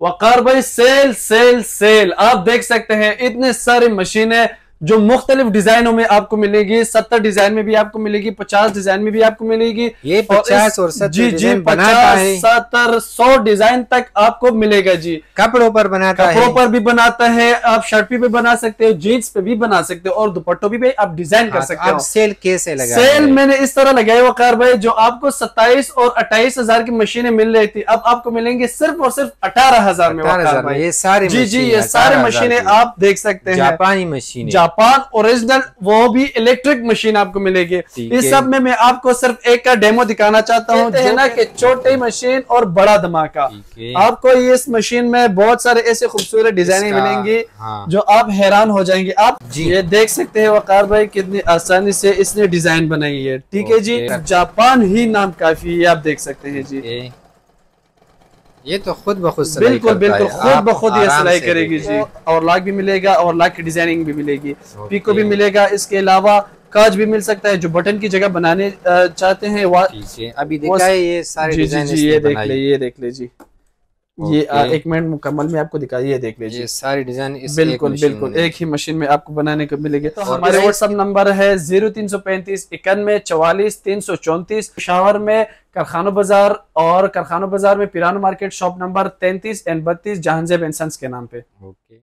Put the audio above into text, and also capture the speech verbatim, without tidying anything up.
वकार भाई cell cell cell, आप देख सकते हैं इतने सारी मशीनें जो मुख्तलिफ डिजाइनों में आपको मिलेगी। सत्तर डिजाइन में भी आपको मिलेगी, पचास डिजाइन में भी आपको मिलेगी। ये पचास और सत्तर जी जी पचास सत्तर सौ डिजाइन तक आपको मिलेगा जी। कपड़ों पर बनाता है, कपड़ों पर भी बनाता है, आप शर्ट पे भी बना सकते हो, जीन्स पे भी बना सकते हो और दुपट्टों भी, भी आप डिजाइन कर सकते हो। सेल कैसे लगा? सेल मैंने इस तरह लगाया वकार भाई, जो आपको सत्ताईस और अट्ठाईस हजार की मशीनें मिल रही थी, अब आपको मिलेंगे सिर्फ और सिर्फ अठारह हजार में वकार भाई। ये सारी जी जी ये सारी मशीनें आप देख सकते हैं, जापानी मशीन, जापान ओरिजिनल, वो भी इलेक्ट्रिक मशीन आपको मिलेगी। इस सब में मैं आपको सिर्फ एक का डेमो दिखाना चाहता हूँ, जो ना कि छोटी मशीन और बड़ा धमाका। आपको इस मशीन में बहुत सारे ऐसे खूबसूरत डिजाइने मिलेंगी हाँ। जो आप हैरान हो जाएंगे। आप ये देख सकते हैं वकार भाई कितनी आसानी से इसने डिजाइन बनाई है। ठीक है जी, जापान ही नाम काफी है, आप देख सकते हैं जी। ये तो खुद ब खुद सिलाई बिल्कुल बिल्कुल खुद ब खुद ये सिलाई करेगी जी। और लाख भी मिलेगा और लाख की डिजाइनिंग भी मिलेगी, पीको भी मिलेगा। इसके अलावा काज भी मिल सकता है, जो बटन की जगह बनाने चाहते हैं। अभी देखा है ये सारे डिजाइन, जी ये देख ले, ये देख ले जी, ये आ, एक मिनट मुकम्मल में आपको दिखा, ये देख लीजिए सारी डिजाइन बिल्कुल बिल्कुल एक ही मशीन में आपको बनाने को मिलेगी। तो हमारे व्हाट्सएप नंबर है जीरो तीन सौ पैंतीस इक्यानवे चवालीस तीन सौ चौंतीस। पेशावर में कारखानो बाजार और कारखानो बाजार में पिरानो मार्केट शॉप नंबर तैंतीस एंड बत्तीस जहांजेब एंड सन्स के नाम पे।